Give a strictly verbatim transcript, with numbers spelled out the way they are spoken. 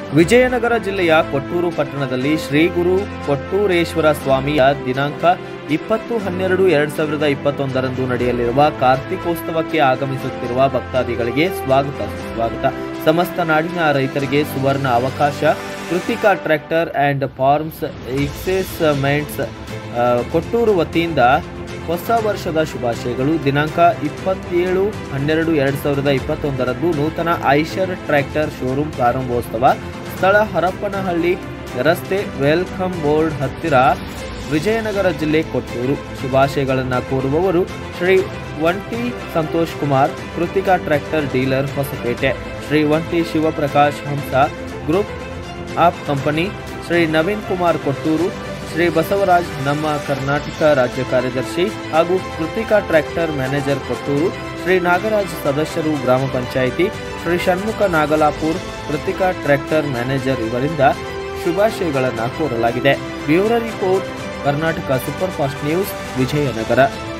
ವಿಜಯನಗರ ಜಿಲ್ಲೆಯ ಕೊಟ್ಟೂರು ಪಟ್ಟಣದಲ್ಲಿ ಶ್ರೀ ಗುರು ಕೊಟ್ಟೂರೇಶ್ವರ ಸ್ವಾಮಿಯ ದಿನಾಂಕ ಇಪ್ಪತ್ತು ಹನ್ನೆರಡು ಎರಡ್ ಸಾವಿರದ ಇಪ್ಪತ್ತೊಂದರಂದು ನಡೆಯಲಿರುವ ಕಾರ್ತಿಕೋತ್ಸವಕ್ಕೆ ಆಗಮಿಸುತ್ತಿರುವ ಭಕ್ತಾದಿಗಳಿಗೆ ಸ್ವಾಗತ ಸುಸ್ವಾಗತ. ಸಮಸ್ತ ನಾಡಿನ ರೈತರಿಗೆ ಸುವರ್ಣ ಅವಕಾಶ. ಕೃತಿಕಾ ಟ್ರ್ಯಾಕ್ಟರ್ ಅಂಡ್ ಫಾರ್ಮ್ಸ್ ಎಕ್ಸೈಸ್ಮೆಂಟ್ಸ್ ಕೊಟ್ಟೂರು ವತಿಯಿಂದ ಹೊಸ ವರ್ಷದ ಶುಭಾಶಯಗಳು. ದಿನಾಂಕ ಇಪ್ಪತ್ತೇಳು ಹನ್ನೆರಡು ಎರಡ್ ಸಾವಿರದ ಇಪ್ಪತ್ತೊಂದರಂದು ನೂತನ ಐಷರ್ ಟ್ರ್ಯಾಕ್ಟರ್ ಶೋರೂಮ್ ಪ್ರಾರಂಭೋತ್ಸವ. ಸ್ಥಳ ಹರಪನಹಳ್ಳಿ ರಸ್ತೆ, ವೆಲ್ಕಮ್ ಬೋರ್ಡ್ ಹತ್ತಿರ, ವಿಜಯನಗರ ಜಿಲ್ಲೆ, ಕೊಟ್ಟೂರು. ಶುಭಾಶಯಗಳನ್ನು ಕೋರುವವರು Shri Onti Santosh Kumar, Kritika tractor dealer, Hosapete. Shri Onti Shivaprakash Hamsa group of company, Shri Naveen Kumar Kotturu, Shri Basavaraj ನಮ್ಮ ಕರ್ನಾಟಕ ರಾಜ್ಯ ಕಾರ್ಯದರ್ಶಿ ಹಾಗೂ ಕೃತಿಕಾ ಟ್ರ್ಯಾಕ್ಟರ್ ಮ್ಯಾನೇಜರ್ ಕೊಟ್ಟೂರು, ಶ್ರೀ ನಾಗರಾಜ್ ಸದಸ್ಯರು ಗ್ರಾಮ ಪಂಚಾಯಿತಿ, ಶ್ರೀ ಷಣ್ಮುಖ ನಾಗಲಾಪುರ್ ಕೃತಿಕಾ ಟ್ರ್ಯಾಕ್ಟರ್ ಮ್ಯಾನೇಜರ್ ಇವರಿಂದ ಶುಭಾಶಯಗಳನ್ನು ಕೋರಲಾಗಿದೆ. Bureau report, Karnataka super fast news, Vijayanagara.